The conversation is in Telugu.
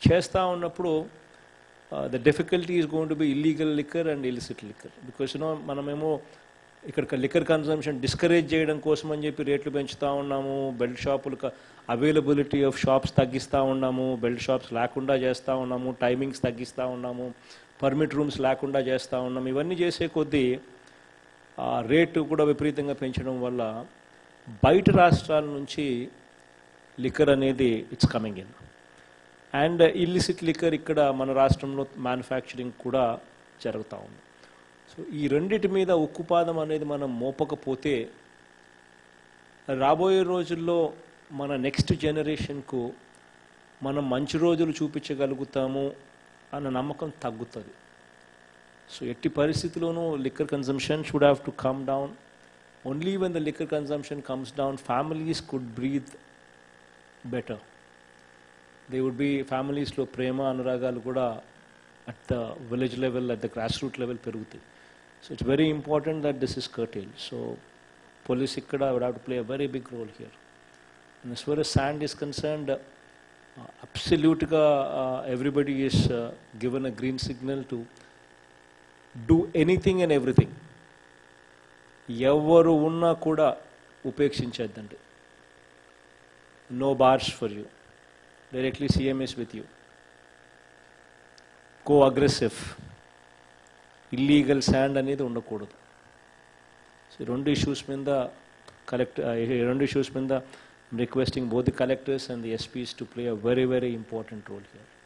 చేస్తూ ఉన్నప్పుడు the difficulty is going to be illegal liquor and illicit liquor. Because మనమేమో ఇక్కడ లిక్కర్ కన్సంప్షన్ డిస్కరేజ్ చేయడం కోసం అని చెప్పి రేట్లు పెంచుతూ ఉన్నాము, బెల్ట్ షాపులకు అవైలబిలిటీ ఆఫ్ షాప్స్ తగ్గిస్తూ ఉన్నాము, బెల్ట్ షాప్స్ లేకుండా చేస్తూ ఉన్నాము, టైమింగ్స్ తగ్గిస్తూ ఉన్నాము, పర్మిట్ రూమ్స్ లేకుండా చేస్తూ ఉన్నాము. ఇవన్నీ చేసే కొద్దీ రేటు కూడా విపరీతంగా పెంచడం వల్ల బయట రాష్ట్రాల నుంచి లిక్కర్ అనేది it's coming in. And illicit liquor ఇక్కడ మన రాష్ట్రంలో మ్యానుఫ్యాక్చరింగ్ కూడా జరుగుతూ ఉంది. సో ఈ రెండిటి మీద ఉక్కుపాదం అనేది మనం మోపకపోతే రాబోయే రోజుల్లో మన నెక్స్ట్ జనరేషన్కు మనం మంచి రోజులు చూపించగలుగుతాము అన్న నమ్మకం తగ్గుతుంది. సో ఎట్టి పరిస్థితుల్లోనూ liquor consumption should have to come down. Only when the liquor consumption comes down families could breathe better. They would be ఫ్యామిలీస్లో ప్రేమ అనురాగాలు కూడా at the village level, at the grass root level పెరుగుతాయి. So it's very important that this is curtailed. So police ikkada would have to play a very big role here. And as far as sand is concerned, absolutely everybody is given a green signal to do anything and everything. Evaru unna kuda upekshinchadandi. No bars for you. Directly CM is with you. Go aggressive. Illegal sand అనేది ఉండకూడదు. సో రెండు ఇష్యూస్ మీద requesting both the collectors and the SPs to play a very very important role here.